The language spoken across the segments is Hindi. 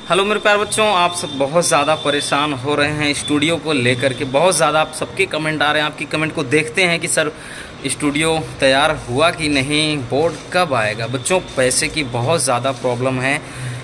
हेलो मेरे प्यारे बच्चों, आप सब बहुत ज़्यादा परेशान हो रहे हैं स्टूडियो को लेकर के। बहुत ज़्यादा आप सबके कमेंट आ रहे हैं। आपकी कमेंट को देखते हैं कि सर स्टूडियो तैयार हुआ कि नहीं, बोर्ड कब आएगा। बच्चों पैसे की बहुत ज़्यादा प्रॉब्लम है।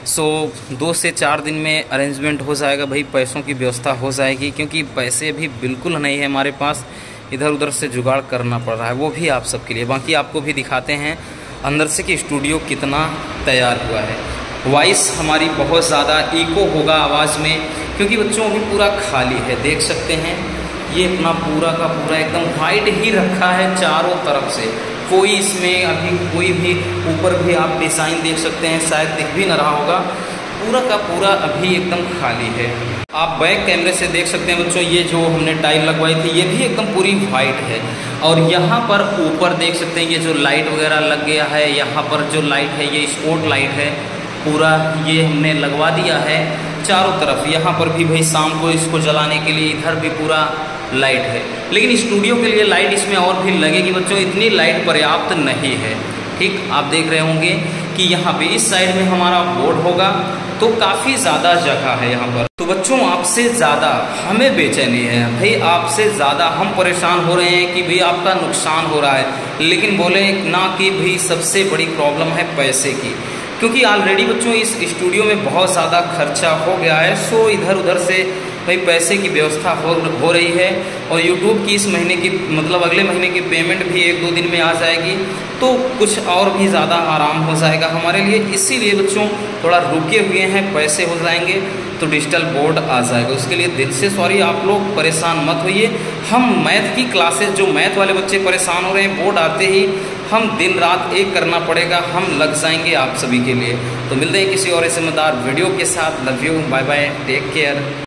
2 से 4 दिन में अरेंजमेंट हो जाएगा भाई, पैसों की व्यवस्था हो जाएगी, क्योंकि पैसे भी बिल्कुल नहीं है हमारे पास। इधर उधर से जुगाड़ करना पड़ रहा है, वो भी आप सबके लिए। बाकी आपको भी दिखाते हैं अंदर से कि स्टूडियो कितना तैयार हुआ है। वॉइस हमारी बहुत ज़्यादा इको होगा आवाज़ में, क्योंकि बच्चों अभी पूरा खाली है। देख सकते हैं ये अपना पूरा का पूरा एकदम वाइट ही रखा है चारों तरफ से। कोई इसमें अभी कोई भी ऊपर भी आप डिज़ाइन देख सकते हैं, शायद दिख भी न रहा होगा। पूरा का पूरा अभी एकदम खाली है। आप बैक कैमरे से देख सकते हैं बच्चों, ये जो हमने टाइल लगवाई थी ये भी एकदम पूरी वाइट है। और यहाँ पर ऊपर देख सकते हैं ये जो लाइट वगैरह लग गया है। यहाँ पर जो लाइट है ये स्पॉट लाइट है, पूरा ये हमने लगवा दिया है चारों तरफ। यहाँ पर भी भाई शाम को इसको जलाने के लिए इधर भी पूरा लाइट है। लेकिन स्टूडियो के लिए लाइट इसमें और भी लगेगी बच्चों, इतनी लाइट पर्याप्त नहीं है। ठीक, आप देख रहे होंगे कि यहाँ पे इस साइड में हमारा बोर्ड होगा, तो काफ़ी ज़्यादा जगह है यहाँ पर। तो बच्चों आपसे ज़्यादा हमें बेचैनी है भाई, आपसे ज़्यादा हम परेशान हो रहे हैं कि भाई आपका नुकसान हो रहा है। लेकिन बोले ना कि भाई सबसे बड़ी प्रॉब्लम है पैसे की, क्योंकि ऑलरेडी बच्चों इस स्टूडियो में बहुत ज़्यादा खर्चा हो गया है। सो इधर उधर से भाई पैसे की व्यवस्था हो रही है। और यूट्यूब की इस महीने की मतलब अगले महीने की पेमेंट भी 1-2 दिन में आ जाएगी, तो कुछ और भी ज़्यादा आराम हो जाएगा हमारे लिए। इसीलिए बच्चों थोड़ा रुके हुए हैं, पैसे हो जाएंगे तो डिजिटल बोर्ड आ जाएगा। उसके लिए दिल से सॉरी, आप लोग परेशान मत होइए। हम मैथ की क्लासेस, जो मैथ वाले बच्चे परेशान हो रहे हैं, बोर्ड आते ही हम दिन रात एक करना पड़ेगा, हम लग जाएंगे आप सभी के लिए। तो मिलते हैं किसी और समझदार वीडियो के साथ। Love you, bye bye, take care.